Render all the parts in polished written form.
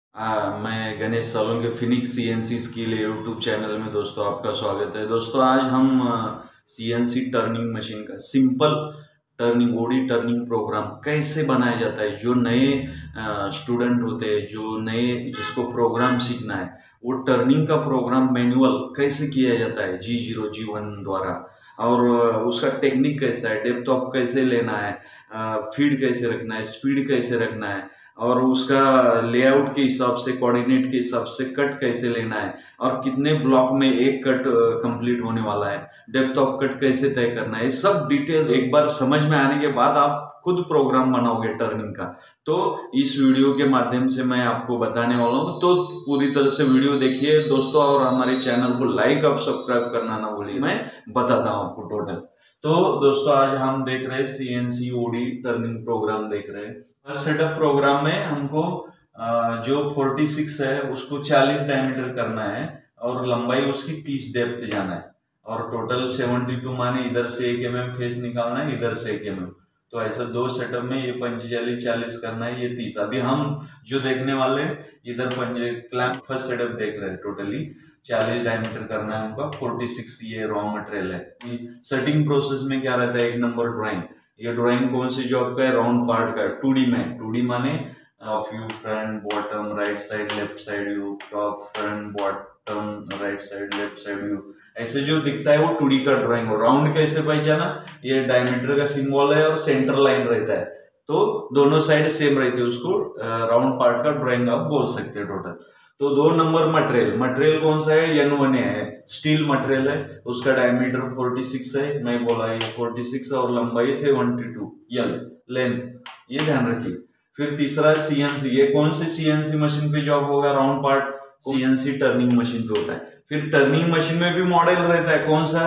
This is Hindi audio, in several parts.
मैं गणेश सालों के phoenix CNC skill YouTube channel में दोस्तों आपका स्वागत है। दोस्तों आज हम सीएनसी टर्निंग मशीन का simple turning OD turning program कैसे बनाया जाता है। जो नए स्टूडेंट होते हैं, जो नए जिसको प्रोग्राम सीखना है, वो टर्निंग का प्रोग्राम मैनुअल कैसे किया जाता है G0 G1 द्वारा, और उसका टेक्निक कैसा है, डेप्थ ऑफ कैसे लेना है, फीड कैसे रखना है, स्पीड कैसे रखना है, और उसका लेआउट के हिसाब से, कोऑर्डिनेट के हिसाब से कट कैसे लेना है, और कितने ब्लॉक में एक कट कंप्लीट होने वाला है, डेप्थ ऑफ कट कैसे तय करना है, ये सब डिटेल्स एक बार समझ में आने के बाद आप खुद प्रोग्राम बनाओगे टर्निंग का। तो इस वीडियो के माध्यम से मैं आपको बताने वाला हूँ, तो पूरी तरह से वीडियो देखिए दोस्तों, और हमारे चैनल को लाइक और सब्सक्राइब करना ना भूलिए। मैं बताता हूँ आपको टोटल। तो दोस्तों आज हम देख रहे हैं सीएनसी ओडी टर्निंग प्रोग्राम देख रहे हैं। फर्स्ट सेटअप प्रोग्राम में हमको जो 46 है उसको 40 डायमीटर करना है, और लंबाई उसकी 30 डेप्थ जाना है, और टोटल 72 माने इधर से 1 mm फेस निकालना है, इधर से 1 mm। तो ऐसा दो सेटअप में ये 45 40 करना है, ये 30। अभी हम जो देखने वाले इधर पंजे क्लैंप फर्स्ट सेटअप देख रहे हैं, टोटली 40 डायमीटर करना है हमको। 46 ये रॉ मटेरियल है। सेटिंग प्रोसेस में क्या रहता है, 1 नंबर ड्राइंग। ये ड्राइंग कौन सी जॉब का है, राउंड पार्ट का है, 2D में। 2D माने view, front, bottom, right side, left side view, top, front, bottom, right side, left side view, ऐसे जो दिखता है वो 2D का ड्राइंग हो। राउंड कैसे पहचाना, ये डायमीटर का सिंबल है और सेंटर लाइन रहता है, तो दोनों साइड सेम रहती है, उसको राउंड पार्ट का ड्राइंग आप बोल सकते हैं टोटल। तो 2 नंबर मटेरियल कौन सा है, N1 है, स्टील मटेरियल है, उसका डायमीटर 46 है, मैं बोला ये 46, और लंबाई 72 L लेंथ, ये ध्यान रखिए। फिर तीसरा सीएनसी, ये कौन सी सीएनसी मशीन पे जॉब होगा, round part CNC turning machine पे होता है। फिर टर्निंग मशीन में भी मॉडल रहता है, कौन सा,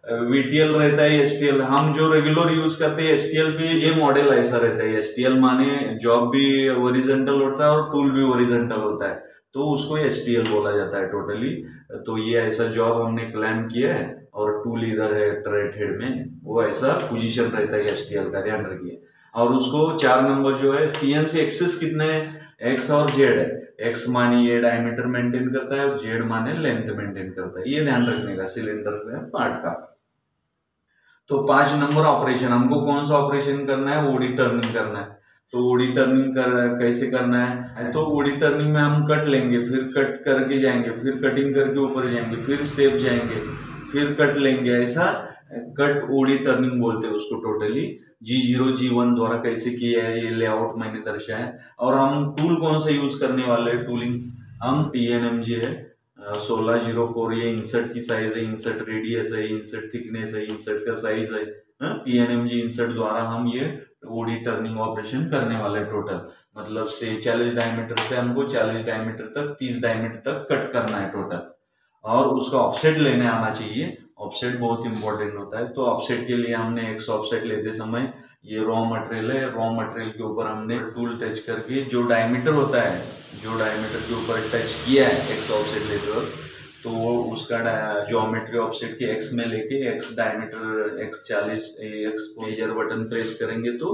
VTL रहता है, STL। हम जो रेगुलर यूज करते हैं STL पे, ये मॉडल ऐसा रहता है। STL माने जॉब भी ओरिजेंटल होता है और टूल भी ओरिजेंटल होता है, तो उसको STL बोला जाता है टोटली। तो ये ऐसा जॉब हमने क्लैम किया है, और टूल इधर है ट्रेट हेड में, वो ऐसा पोजीशन रहता है STL का, ध्यान रखिए। और उसको 4 नंबर जो है सीएनसी एक्सेस कितने हैं, X और Z है। X माने ये डायमीटर मेंटेन करता है, और Z माने लेंथ मेंटेन करता है, ये ध्यान रखने का सिलेंडर पार्ट का। तो 5 नंबर ऑपरेशन, हमको कौन सा ऑपरेशन करना है, ओडी टर्निंग करना है। तो ओडी टर्निंग कैसे करना है, तो ओडी टर्निंग में हम कट लेंगे, फिर कट करके जाएंगे, फिर कटिंग करके ऊपर जाएंगे, फिर सेप जाएंगे, फिर कट लेंगे, ऐसा कट ओडी टर्निंग बोलते हैं उसको टोटली। G0 G1 द्वारा कैसे किया है ये लेआउट मैंने दर्शाया है। और हम टूल कौन सा यूज करने वाले हैं, टूलिंग हम TNMG है 1604, ये इंसर्ट की साइज है, इंसर्ट रेडियस है, इंसर्ट थिकनेस है, इंसर्ट का साइज है। TNMG इंसर्ट द्वारा हम ये ओडी टर्निंग ऑपरेशन करने वाले टोटल, मतलब से 40 डायमीटर से हमको 40 डायमीटर तक, 30 डायमीटर तक कट करना है टोटल। और उसका ऑफसेट लेने आना चाहिए, ऑफसेट बहुत इंपॉर्टेंट होता है। तो ऑफसेट के लिए हमने X ऑफसेट लेते समय, ये रॉ मटेरियल है, रॉ मटेरियल के ऊपर हमने टूल टच करके जो डायमीटर होता है, जो डायमीटर के ऊपर टच किया है X ऑफसेट लेते वक्त, तो वो उसका ज्योमेट्री ऑफसेट के X में लेके X diameter X40 X measure button press करेंगे, तो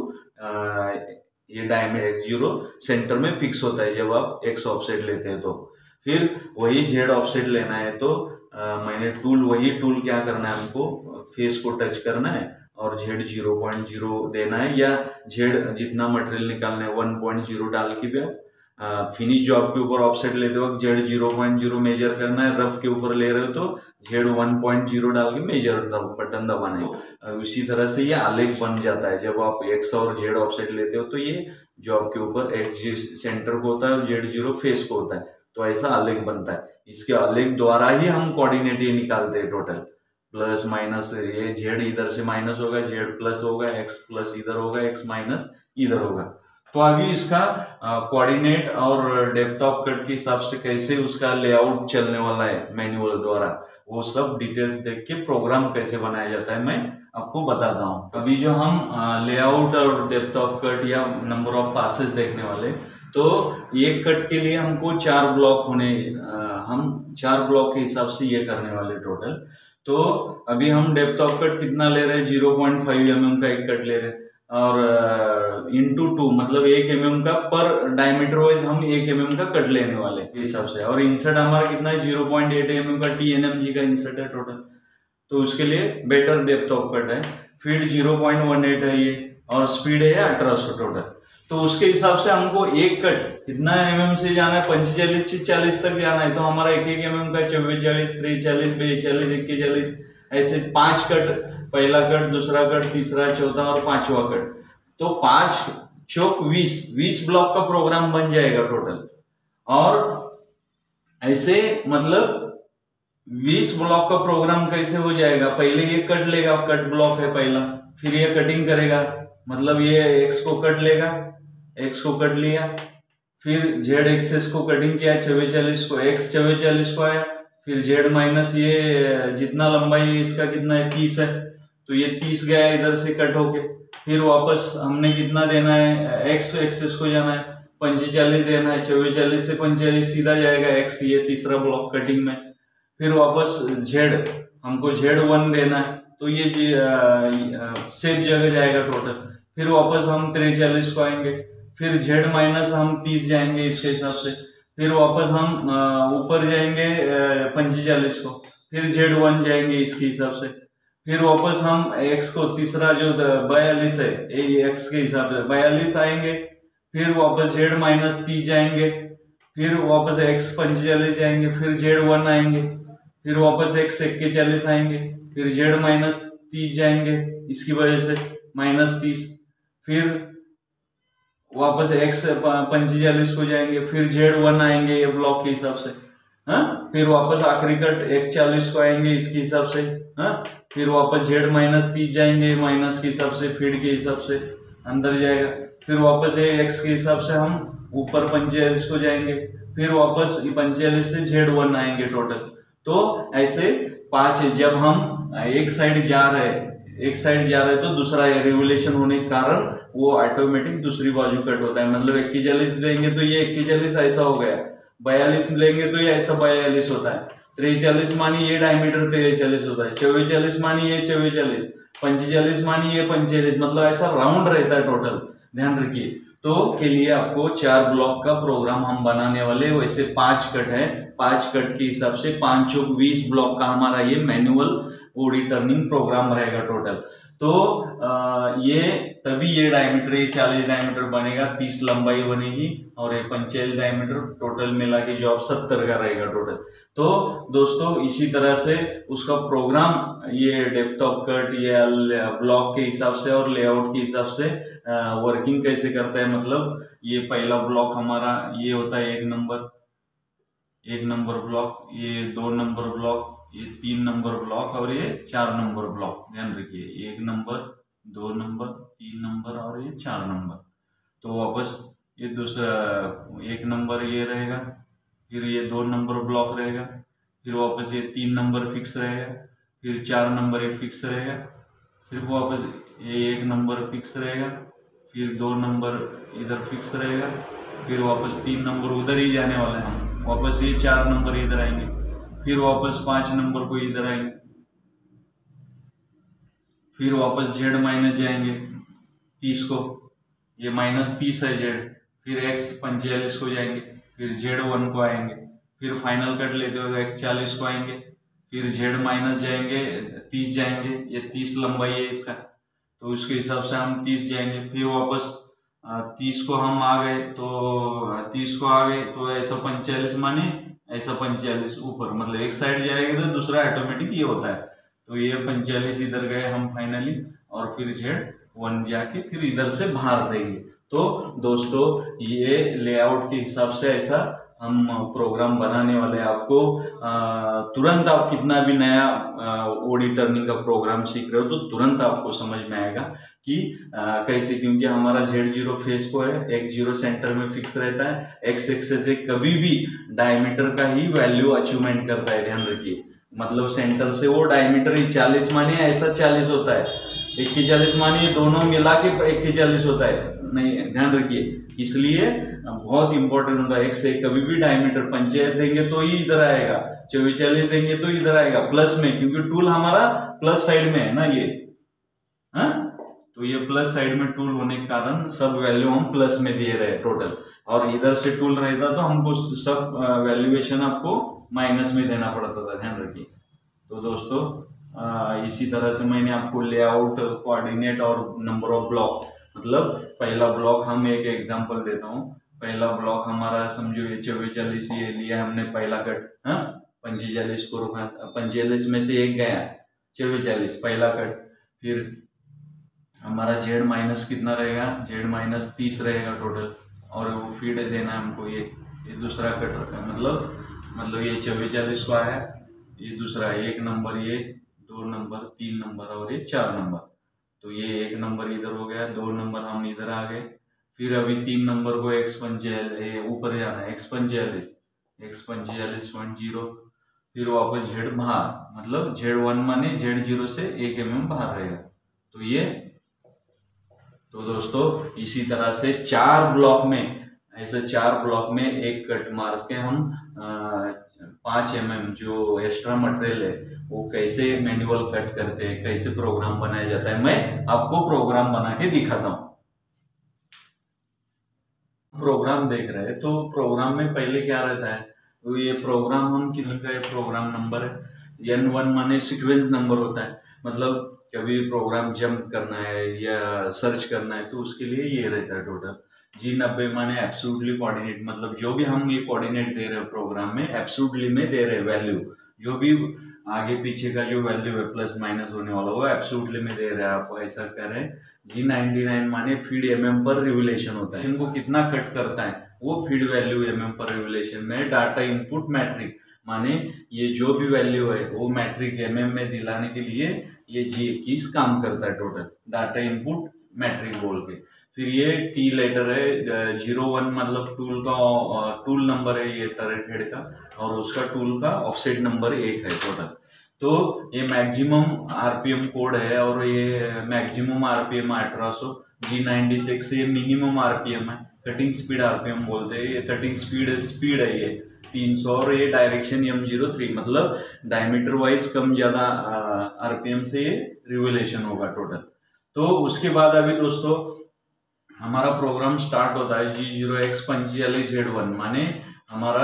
ये डायमीटर X0 सेंटर में फिक्स होता है जब आप X ऑफसेट लेते हैं। तो फिर वही Z ऑफसेट लेना है, तो मैंने वही टूल क्या करना है, हमको फेस को टच करना है, और Z 0.0 देना है, या Z जितना मटेरियल निकालना है 1.0 डाल के भी आप फिनिश जॉब के ऊपर ऑफसेट लेते वक्त Z 0.0 मेजर करना है। रफ के ऊपर ले रहे हो तो Z 1.0 डाल के मेजर बटन दबाना है। इसी तरह से ये आलेख बन जाता है। जब आप X और Z ऑफसेट लेते हो तो ये जॉब के ऊपर X सेंटर को होता है और Z0 फेस को होता है, तो ऐसा आलेख बनता है। इसके आलेख द्वारा ही हम कोऑर्डिनेट ये निकालते हैं टोटल, प्लस माइनस, ये Z इधर से माइनस होगा, Z प्लस होगा, X प्लस इधर होगा, X माइनस इधर होगा। तो अभी इसका कोऑर्डिनेट और डेप्थ ऑफ कट के हिसाब से कैसे उसका लेआउट चलने वाला है मैनुअल द्वारा, वो सब डिटेल्स देख के प्रोग्राम कैसे बनाया जाता है मैं आपको बताता हूँ। अभी जो हम लेआउट और डेप्थ ऑफ कट या नंबर ऑफ पासेस देखने वाले, तो एक कट के लिए हमको 4 ब्लॉक होने, हम 4 ब्लॉक के हिसाब से ये करने वाले टोटल। तो अभी हम डेप्थ ऑफ कट कितना ले रहे हैं, 0.5 mm का एक कट ले रहे हैं। और इंटू 2 मतलब 1 mm का पर डायमीटर वाइज हम 1 mm का कट लेने वाले हिसाब से। और इंसर्ट हमारा कितना है 0.8 mm का TNMG का इंसर्ट है टोटल, तो उसके लिए बेटर डेप्थ ऑफ कट है। फीड 0.18 है ये, और स्पीड है 1800 टोटल। तो उसके हिसाब से हमको एक कट कितना mm से जाना है, 45 से 40 तक जाना है, तो हमारा 1 mm का 44, 43, 42, 41, ऐसे 5 कट, पहला कट, दूसरा कट, तीसरा, चौथा और 5वां कट, तो 5 चौक 20 ब्लॉक का प्रोग्राम बन जाएगा टोटल। और ऐसे मतलब 20 ब्लॉक का प्रोग्राम कैसे हो जाएगा, पहले ये कट लेगा, कट ब्लॉक है पहला, फिर ये कटिंग करेगा, मतलब ये एक्स को कट लेगा, एक्स को कट लिया, फिर जेड एक्सेस को कटिंग किया 44 को, एक्स 44 को आया, फिर जेड माइनस ये जितना लंबाई इसका कितना है 30 है, तो ये 30 गया इधर से कट होके, फिर वापस हमने कितना देना है, एक्स एक्सेस को जाना है 45 देना है, 44 से 45 सीधा जाएगा एक्स, ये तीसरा ब्लॉक कटिंग में। फिर वापस जेड, हमको Z1 देना है, तो ये सेफ जगह जाएगा टोटल। फिर वापस हम 43 को आएंगे, फिर जेड माइनस हम 30 जाएंगे इसके हिसाब से, फिर वापस हम ऊपर जाएंगे 45 को, फिर Z1 जाएंगे इसके हिसाब से, फिर वापस हम एक्स को तीसरा जो 42 है एक्स के हिसाब से 42 आएंगे, फिर वापस जेड माइनस 30 जाएंगे, फिर वापस एक्स 45 जाएंगे, फिर Z1 आएंगे, फिर वापस एक्स 41 आएंगे, फिर जेड माइनस 30 जाएंगे इसकी वजह से -30, फिर वापस एक्स 45 को जाएंगे, फिर Z1 आएंगे ये ब्लॉक के हिसाब से, हाँ, फिर वापस आखिरी कट एक्स 40 को आएंगे इसके हिसाब से, हाँ, फिर वापस जेड -30 जाएंगे माइनस के हिसाब से, फीड के हिसाब से अंदर जाएगा, फिर वापस एक्स के हिसाब से हम ऊपर 45 को जाएंगे, फिर वापस 45 से Z1 आएंगे टोटल। तो ऐसे 5, जब हम एक साइड जा रहे तो दूसरा रेगुलेशन होने के कारण वो ऑटोमेटिक दूसरी बाजू कट होता है, मतलब 41 लेंगे तो ये 41 ऐसा हो गया, 42 लेंगे तो ये ऐसा 42 होता है, 43 मानी ये डायमीटर 43 होता है, 44 मानी ये 44, 45 मानी ये 45, मतलब ऐसा राउंड रहता है टोटल, ध्यान रखिए। तो के लिए आपको 4 ब्लॉक का प्रोग्राम हम बनाने वाले, वैसे 5 कट है, 5 कट के हिसाब से 5 चौक 20 ब्लॉक का हमारा ये मैनुअल ओडी टर्निंग प्रोग्राम रहेगा टोटल। तो ये तभी ये डायमीटर, ये 40 डायमीटर बनेगा, 30 लंबाई बनेगी, और ये 45 डायमीटर टोटल मिला के जो आप 70 का रहेगा टोटल। तो दोस्तों इसी तरह से उसका प्रोग्राम, ये डेप्थ ऑफ कट, ये ब्लॉक के हिसाब से और लेआउट के हिसाब से वर्किंग कैसे करता है, मतलब ये पहला ब्लॉक हमारा ये होता है 1 नंबर ब्लॉक, ये 2 नंबर ब्लॉक, ये 3 नंबर ब्लॉक और ये 4 नंबर ब्लॉक, ध्यान रखिए 1 नंबर, 2 नंबर, 3 नंबर और ये 4 नंबर। तो वापस ये दूसरा 1 नंबर ये रहेगा, फिर ये 2 नंबर ब्लॉक रहेगा, फिर वापस ये 3 नंबर फिक्स रहेगा, फिर 4 नंबर एक फिक्स रहेगा, सिर्फ वापस ये 1 नंबर फिक्स रहेगा, फिर 2 नंबर इधर फिक्स रहेगा, फिर वापस 3 नंबर उधर ही जाने वाले हैं हम, वापस ये 4 नंबर इधर आएंगे, फिर वापस 5 नंबर को इधर आएंगे, फिर वापस जेड माइनस जाएंगे 30 को, ये -30 है जेड, फिर एक्स 45 को जाएंगे, फिर Z1 को आएंगे, फिर फाइनल कट लेते हुए एक्स 40 को आएंगे, फिर जेड माइनस जाएंगे 30 जाएंगे, ये 30 लंबाई है इसका, तो उसके हिसाब से हम 30 जाएंगे, फिर वापस 30 को हम आ गए, तो 30 को आ गए तो ऐसा 45 माने ऐसा 45 ऊपर, मतलब एक साइड जाएगा तो दूसरा ऑटोमेटिक ये होता है, तो ये 45 इधर गए हम फाइनली, और फिर Z1 जाके फिर इधर से बाहर देंगे। तो दोस्तों ये लेआउट के हिसाब से ऐसा हम प्रोग्राम बनाने वाले हैं आपको। तुरंत आप कितना भी नया ओडी टर्निंग का प्रोग्राम सीख रहे हो तो तुरंत आपको समझ में आएगा कि कैसे, क्योंकि हमारा Z0 फेस को है, X0 सेंटर में फिक्स रहता है, X एक्सेस से कभी भी डायमीटर का ही वैल्यू अचीवमेंट करता है, ध्यान रखिए, मतलब सेंटर से वो डायमीटर ही 40 मानिए ऐसा 40 होता है, 41 मानिए दोनों मिला के 41 होता है, नहीं ध्यान रखिए, इसलिए बहुत इंपॉर्टेंट होता है। X से कभी भी डायमीटर 45 देंगे तो ही इधर आएगा, 44 देंगे तो इधर आएगा प्लस में, क्योंकि टूल हमारा प्लस साइड में है ना ये, हाँ, तो तो ये प्लस साइड में टूल होने के कारण सब वैल्यू हम प्लस में दिए रहे टोटल, और इधर से टूल रहता तो हमको सब वैल्यूएशन आपको माइनस में देना पड़ता था, ध्यान रखिए। तो दोस्तों इसी तरह से मैंने आपको लेआउट, कोऑर्डिनेट और नंबर ऑफ ब्लॉक, मतलब पहला ब्लॉक हम एक एग्जांपल देता हूँ। पहला ब्लॉक हमारा समझो ये 44 ये लिया हमने पहला कट, 45 को रुका, 45 में से एक गया 44 पहला कट, फिर हमारा जेड माइनस कितना रहेगा, जेड माइनस 30 रहेगा टोटल, और वो फीड देना हमको ये दूसरा कट रखा है, मतलब ये 44 को आया, ये दूसरा 1 नंबर, ये 2 नंबर, 3 नंबर और ये 4 नंबर। तो ये 1 नंबर इधर हो गया, 2 नंबर हम इधर आ गए, फिर अभी 3 नंबर को ऊपर जाना है, x45.0, फिर वापस जेड बाहर, मतलब Z1 माने Z0 से 1 mm बाहर रहेगा। तो ये, तो दोस्तों इसी तरह से 4 ब्लॉक में, ऐसे 4 ब्लॉक में एक कट मार के हम 5 mm जो एक्स्ट्रा मटेरियल है वो कैसे मैनुअल कट करते हैं, कैसे प्रोग्राम बनाया जाता है, मैं आपको प्रोग्राम बना के दिखाता हूँ। प्रोग्राम देख रहे हैं तो प्रोग्राम में पहले क्या रहता है, तो ये प्रोग्राम हम किसी का प्रोग्राम नंबर है, N1 माने सीक्वेंस नंबर होता है, मतलब कभी प्रोग्राम जंप करना है या सर्च करना है तो उसके लिए ये रहता है टोटल। G90 माने एब्सोल्युटली कोऑर्डिनेट, मतलब जो भी हम ये कोऑर्डिनेट दे रहे हैं प्रोग्राम में एब्सोल्युटली में दे रहे हैं वैल्यू, जो भी आगे पीछे का जो वैल्यू है प्लस माइनस होने वाला वो एब्सोल्युटली में दे रहे हैं, आप ऐसा करें। G99 माने फीड mm पर रिवोल्यूशन होता है, इनको कितना कट करता है वो फीड वैल्यू mm पर रिवोल्यूशन में। डाटा इनपुट मैट्रिक माने ये जो भी वैल्यू है वो मैट्रिक mm में दिलाने के लिए ये G21 काम करता है टोटल, डाटा इनपुट मैट्रिक बोल के। फिर ये T लेटर है, 01 मतलब टूल नंबर है ये टरेट हेड का, और उसका टूल का ऑफसेट नंबर 1 है टोटल। तो ये मैक्सिमम आरपीएम कोड है, और ये मैक्सिमम आरपीएम 1800। G96 ये मिनिमम आरपीएम है, कटिंग स्पीड आरपीएम बोलते हैं, ये कटिंग स्पीड है ये 300, और ये डायरेक्शन M03, मतलब डायमीटर वाइज कम ज्यादा आरपीएम से ये रिवोल्यूशन होगा टोटल। तो उसके बाद अभी दोस्तों हमारा प्रोग्राम स्टार्ट होता है G0x45Z1 माने हमारा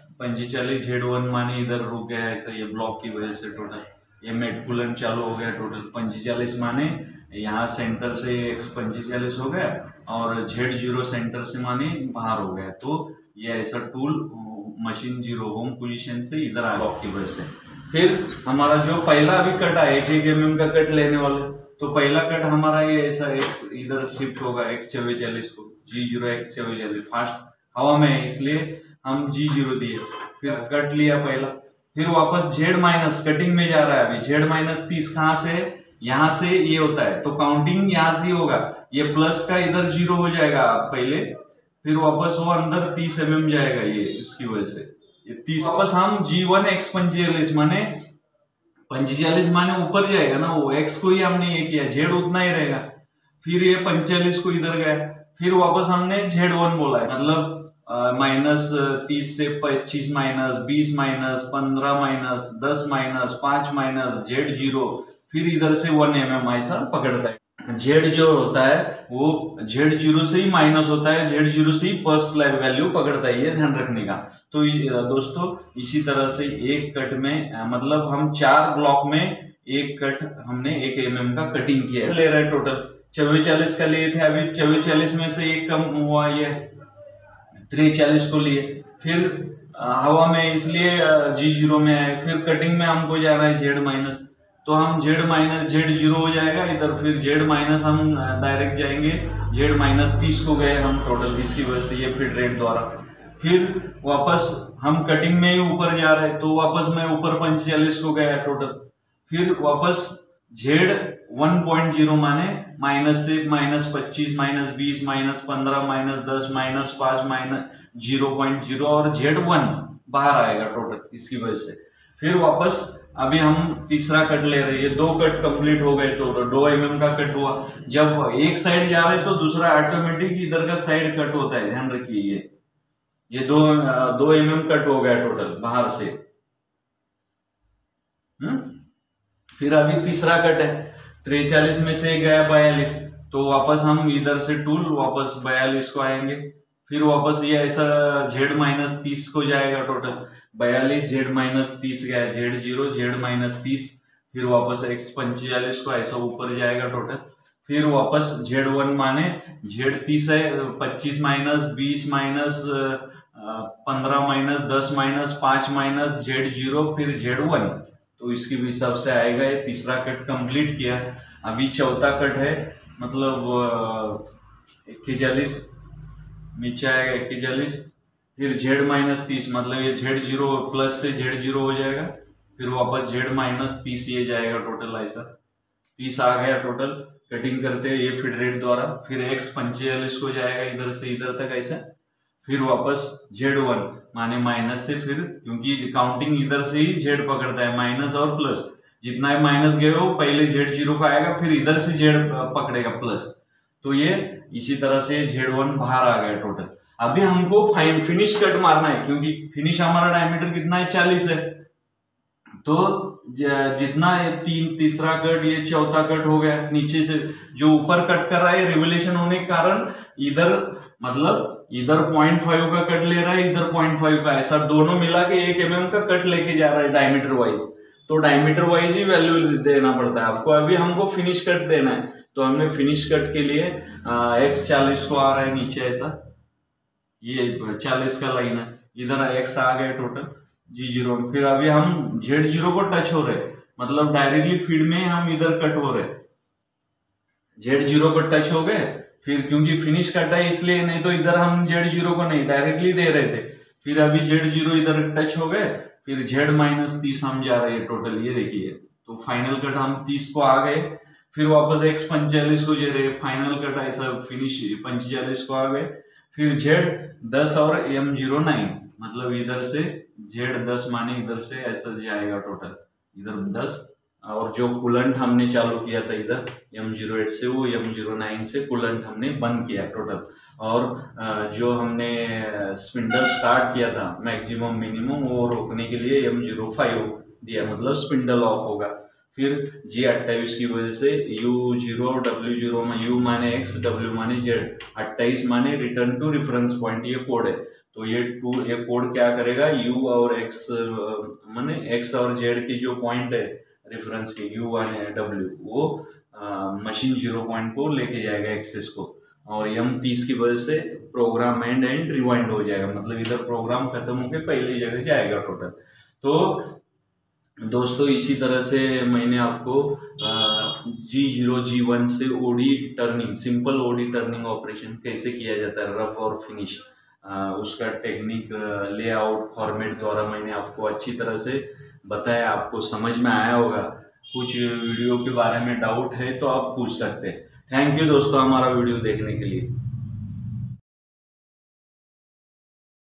45Z1 माने इधर रुक गया ऐसा, ये ब्लॉक की वजह से टोटल ये मेडकुलन चालू हो गया टोटल। 45 माने यहाँ सेंटर से x45 हो गया, और Z0 सेंटर से माने बाहर हो गया, तो ये ऐसा टूल मशीन 0 होम पोजीशन से इधर आ ब्लॉक की वजह से। फिर हमारा जो पहला अभी कट है 1 mm का कट लेने वाले, तो पहला कट हमारा ये ऐसा x इधर शिफ्ट होगा x44 को, G0x44 फास्ट हवा में है इसलिए हम G0 दिए, फिर कट लिया पहला, फिर वापस Z माइनस कटिंग में जा रहा है अभी, Z माइनस 30 कहाँ से, यहाँ से ये होता है, तो काउंटिंग यहाँ से होगा, ये प्लस का इधर 0 हो जाएगा पहले, फिर वापस वो अंदर 30 mm जाएगा ये, इसकी वजह से ये 30, वापस हम G1x45 माने 45 माने ऊपर जाएगा ना, वो x को ही हमने ये किया, Z उतना ही रहेगा, फिर ये 45 को इधर गया, फिर वापस हमने Z1 बोला है, मतलब -30 से 25 minus 20 minus 15 minus 10 minus 5 minus Z0, फिर इधर से 1 mm ऐसा पकड़ता है। Z जो होता है वो Z0 से ही माइनस होता है, Z0 से ही फर्स्ट वैल्यू पकड़ता है, ये ध्यान रखने का। तो दोस्तों इसी तरह से एक कट में मतलब हम 4 ब्लॉक में एक कट हमने 1 mm का कटिंग किया ले रहा है टोटल। 44 का लिए थे, अभी 44 में से एक कम हुआ, ये 43 को लिए, फिर हवा में इसलिए G0 में आए, फिर कटिंग में हमको जाना है Z माइनस, तो हम Z0 हो जाएगा इधर, फिर Z माइनस हम डायरेक्ट जाएंगे, Z माइनस 30 को गए हम टोटल, इसकी वजह से ये फिर रेट द्वारा, फिर वापस हम कटिंग में ही ऊपर जा रहे हैं, तो वापस मैं ऊपर 45 को गया टोटल, फिर वापस Z 1.0 माने माइनस से -25 -20 -15 -10 -5 -0.0 और Z1 बाहर आएगा टोटल, इसकी वजह से। फिर वापस अभी हम तीसरा कट ले रहे हैं, ये 2 कट कंप्लीट हो गए, तो 2 mm का कट हुआ। जब एक साइड जा रहे तो दूसरा ऑटोमेटिक इधर का साइड कट होता है, ध्यान रखिए। ये 2 mm कट हो गया टोटल बाहर से। फिर अभी तीसरा कट है, 43 में से गया 42, तो वापस हम इधर से टूल वापस 42 को आएंगे, फिर वापस ये ऐसा Z-30 को जाएगा टोटल 42 Z-30 गया Z0 Z-30, फिर वापस X45 को ऐसा ऊपर जाएगा टोटल, फिर वापस Z1 माने Z30 है 25 minus 20 minus 15 minus 10 minus 5 minus Z0 फिर Z1, तो इसके हिसाब से आएगा। ये तीसरा कट कंप्लीट किया, अभी चौथा कट है मतलब 41 नीचे आएगा 41, फिर Z-30 मतलब ये Z0 प्लस से Z0 हो जाएगा, फिर वापस Z-30 ये जाएगा टोटल ऐसा 30 आ गया टोटल कटिंग करते हैं ये फीड रेट द्वारा, फिर X45 को जाएगा इधर से इधर तक ऐसा, फिर वापस Z1 माने माइनस से, फिर क्योंकि काउंटिंग इधर से ही Z पकड़ता है माइनस और प्लस, जितना है माइनस गए हो पहले Z0 का आएगा फिर इधर से Z पकड़ेगा प्लस, तो ये इसी तरह से Z1 बाहर आ गया टोटल। अभी हमको फाइन फिनिश कट मारना है क्योंकि फिनिश हमारा डायमीटर कितना है 40 है, तो जितना ये तीसरा कट ये चौथा कट हो गया, नीचे से जो ऊपर कट कर रहा है रिवोल्यूशन होने के कारण इधर मतलब इधर 0.5 का कट ले रहा है इधर 0.5 का, ऐसा दोनों मिला के 1 mm का कट लेके जा रहा है डायमीटर वाइज, तो डायमीटर वाइज ही वैल्यू देना पड़ता है आपको। अभी हमको फिनिश कट देना है, तो हमने फिनिश कट के लिए X40 को आ रहा है नीचे ऐसा, ये 40 का लाइन है, इधर X आ गया टोटल G0, फिर अभी हम Z0 को टच हो रहे मतलब डायरेक्टली फीड में हम इधर कट हो रहे, Z0 को टच हो गए, फिर क्योंकि फिनिश कट है इसलिए, नहीं तो इधर हम Z0 को नहीं डायरेक्टली दे रहे थे, फिर अभी Z0 इधर टच हो गए, फिर Z-30 हम जा रहे हैं टोटल, ये देखिए तो फाइनल कट हम 30 को आ गए, फिर वापस X45 को जा रहे फाइनल कट ऐसा फिनिश 45 को आ गए, फिर Z10 और M09 मतलब इधर से Z10 माने इधर से ऐसा जाएगा टोटल इधर 10, और जो कूलेंट हमने चालू किया था इधर M08 से वो M09 से कूलेंट हमने बंद किया टोटल, और जो हमने स्पिंडल स्टार्ट किया था मैक्सिमम मिनिमम वो रोकने के लिए M05 दिया मतलब स्पिंडल ऑफ होगा, फिर G28 की वजह से U0 W0 में U माने X W माने Z 28 माने रिटर्न टू रेफरेंस पॉइंट, ये कोड है, तो ये कोड क्या करेगा U और X माने X और Z के जो पॉइंट है रेफरेंस के U माने W वो मशीन 0 पॉइंट को लेके जाएगा एक्सेस को, और M30 की वजह से प्रोग्राम एंड रिवाइंड हो जाएगा मतलब इधर प्रोग्राम खत्म होके पहली जगह जाएगा टोटल। तो दोस्तों इसी तरह से मैंने आपको G0 G1 से OD turning simple OD turning operation कैसे किया जाता है रफ और फिनिश, उसका टेक्निक लेआउट फॉर्मेट द्वारा मैंने आपको अच्छी तरह से बताया, आपको समझ में आया होगा। कुछ वीडियो के बारे में डाउट है तो आप पूछ सकते हैं। थैंक यू दोस्तों हमारा वीडियो देखने के लिए।